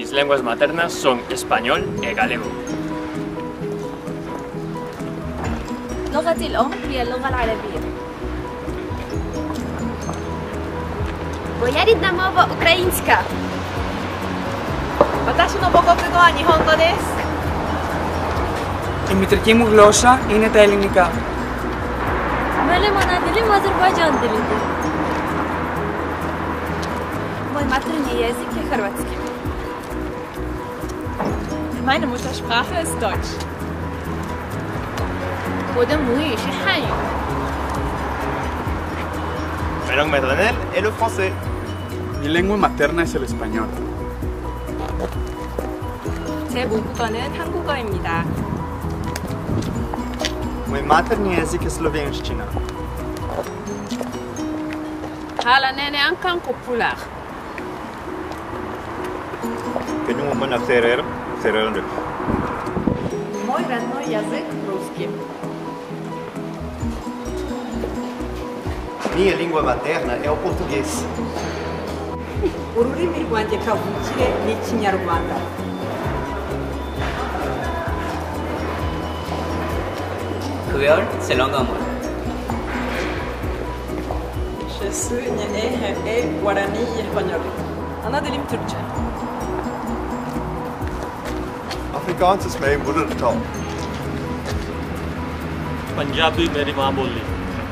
Mis lenguas maternas son español y galego. لغتي الأم هي اللغة العربية. Moja rodna mowa ukraińska. 私の母国語は日本語です。 Η μητρική μου γλώσσα είναι τα ελληνικά. Moja mama dilim Azerbaycan dilidir. Moj maternji jezik je hrvatski. Meine Muttersprache ist Deutsch. 我的母语是汉语。 Ma langue maternelle est le français. Mi lengua materna es el español. 제 모국어는 한국어입니다. Mój materni jezik je slovenščina. Hala nene ankan popular. Kenyu mona Ferrer, Ferrer. Мой родной язык русский. Minha língua materna é o português. ururimi rwanjye kavukire ni Ikinyarwanda. Creole, c'est langue en moi. Je suis née Guarani espagnol. Ana dilim Türkçe. Afrikaans is mijn moedertaal. Punjabi मेरी माँ बोली.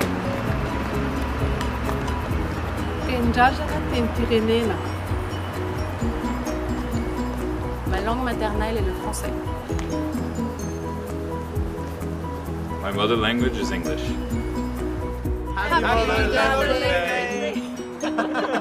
Ma langue maternelle est le français. My mother language is English. Happy Mother's Day!